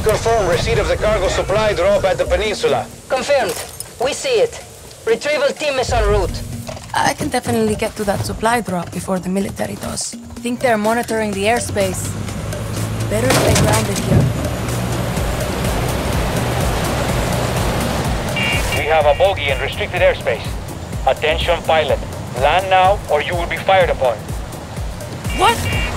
Ships confirm receipt of the cargo supply drop at the peninsula. Confirmed. We see it. Retrieval team is en route. I can definitely get to that supply drop before the military does. Think they're monitoring the airspace. Better stay grounded here. We have a bogey in restricted airspace. Attention pilot. Land now or you will be fired upon. What?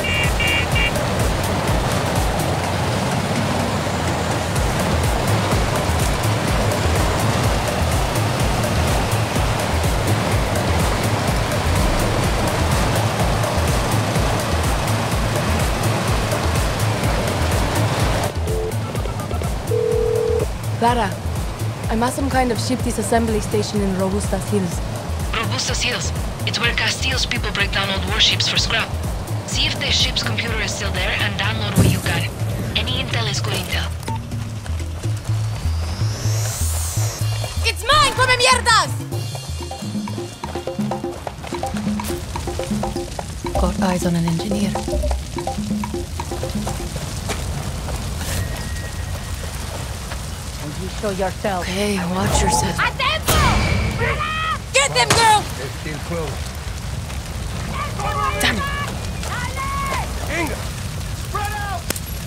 Clara, I'm at some kind of ship disassembly station in Robustas Hills. Robustas Hills. It's where Castillo's people break down old warships for scrap. See if the ship's computer is still there and download what you got. Any intel is good intel. It's mine, come mierdas! Got eyes on an engineer. You show yourself. Hey, watch yourself. Get them, girl! They're still close. Damn it. Inga! Spread out!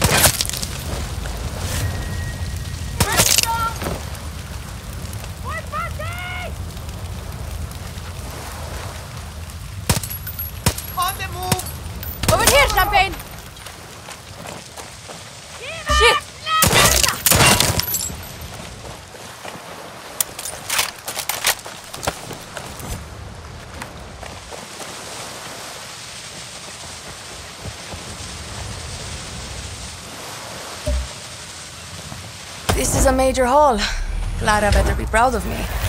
On the move! Over here, Champagne! Shit! This is a major haul. Clara better be proud of me.